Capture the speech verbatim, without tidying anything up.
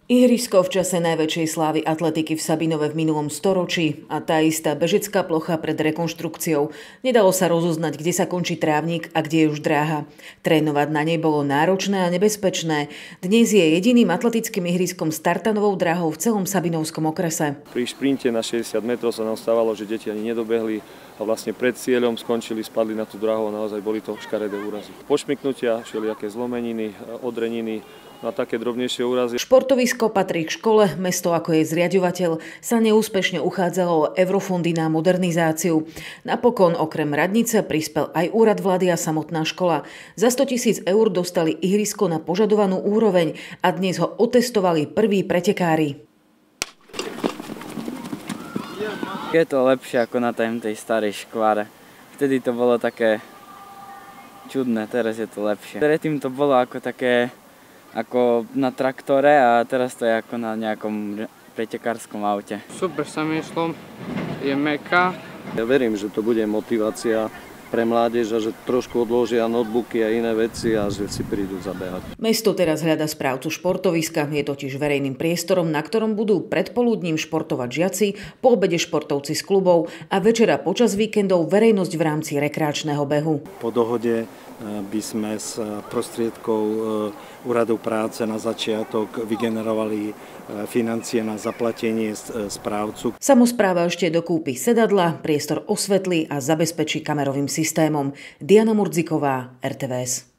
Ihrisko v čase najväčšej slávy atletiky v Sabinove v minulom storočí a tá istá bežecká plocha pred rekonštrukciou. Nedalo sa rozoznať, kde sa končí trávnik a kde je už dráha. Trénovať na nej bolo náročné a nebezpečné. Dnes je jediným atletickým ihriskom s tartanovou dráhou v celom Sabinovskom okrese. Pri šprinte na šesťdesiat metrov sa nám stávalo, že deti ani nedobehli a vlastne pred cieľom skončili, spadli na tú dráhu a naozaj boli to škaredé úrazy. Pošmyknutia, všelijaké zlomeniny, odreniny, na také drobnejšie úrazy. Športovisko patrí k škole, mesto ako jej zriaďovateľ sa neúspešne uchádzalo o eurofondy na modernizáciu. Napokon okrem radnice prispel aj úrad vlády a samotná škola. Za sto tisíc eur dostali ihrisko na požadovanú úroveň a dnes ho otestovali prví pretekári. Je to lepšie ako na tej starej škváre. Vtedy to bolo také čudné, teraz je to lepšie. Predtým to bolo ako také ako na traktore a teraz to je ako na nejakom pretekárskom aute. Super sa mi išlo, je mäkká. Ja verím, že to bude motivácia pre mládež a že trošku odložia notebooky a iné veci a že si prídu zabehať. Mesto teraz hľada správcu športoviska. Je totiž verejným priestorom, na ktorom budú predpoludním športovať žiaci, po obede športovci z klubov a večera počas víkendov verejnosť v rámci rekreačného behu. Po dohode by sme z prostriedkov úradu práce na začiatok vygenerovali financie na zaplatenie správcu. Samospráva ešte dokúpi sedadla, priestor osvetlí a zabezpečí kamerovým systémom. Diana Murdziková, er té vé es.